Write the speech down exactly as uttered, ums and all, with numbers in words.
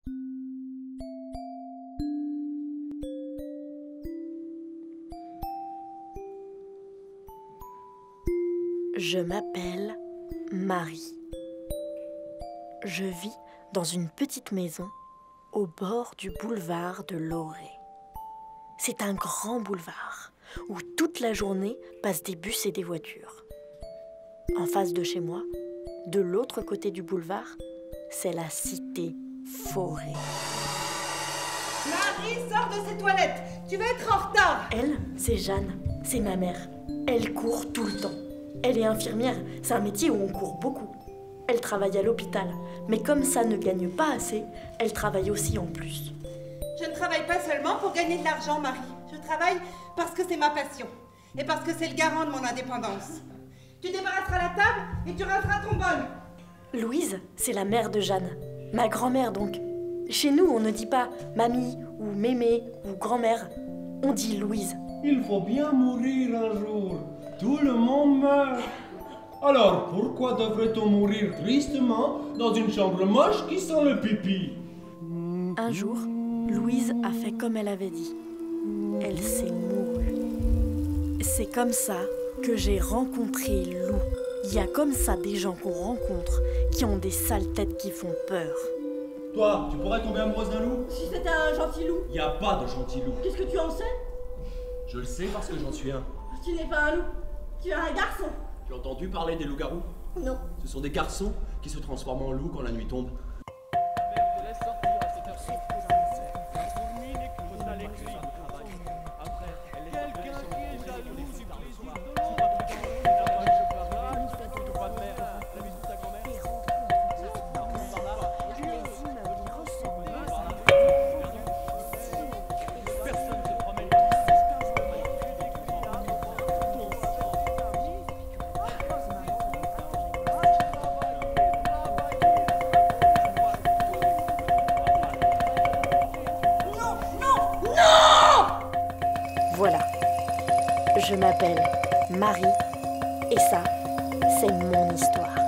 Je m'appelle Marie. Je vis dans une petite maison au bord du boulevard de Loré. C'est un grand boulevard où toute la journée passent des bus et des voitures. En face de chez moi, de l'autre côté du boulevard, c'est la cité Forêt. Marie, sors de ces toilettes! Tu vas être en retard! Elle, c'est Jeanne, c'est ma mère. Elle court tout le temps. Elle est infirmière, c'est un métier où on court beaucoup. Elle travaille à l'hôpital, mais comme ça ne gagne pas assez, elle travaille aussi en plus. Je ne travaille pas seulement pour gagner de l'argent, Marie. Je travaille parce que c'est ma passion et parce que c'est le garant de mon indépendance. Tu débarrasseras la table et tu rinceras ton bol. Louise, c'est la mère de Jeanne, ma grand-mère donc. Chez nous, on ne dit pas mamie ou mémé ou grand-mère, on dit Louise. Il faut bien mourir un jour. Tout le monde meurt. Alors pourquoi devrait-on mourir tristement dans une chambre moche qui sent le pipi? Un jour, Louise a fait comme elle avait dit. Elle s'est mourue. C'est comme ça que j'ai rencontré Lou. Il y a comme ça des gens qu'on rencontre qui ont des sales têtes qui font peur. Toi, tu pourrais tomber amoureuse d'un loup? Si c'était un gentil loup. Y a pas de gentil loup. Qu'est-ce que tu en sais? Je le sais parce que j'en suis un. Tu n'es pas un loup, tu es un garçon. Tu as entendu parler des loups-garous? Non. Ce sont des garçons qui se transforment en loups quand la nuit tombe. Voilà, je m'appelle Marie et ça, c'est mon histoire.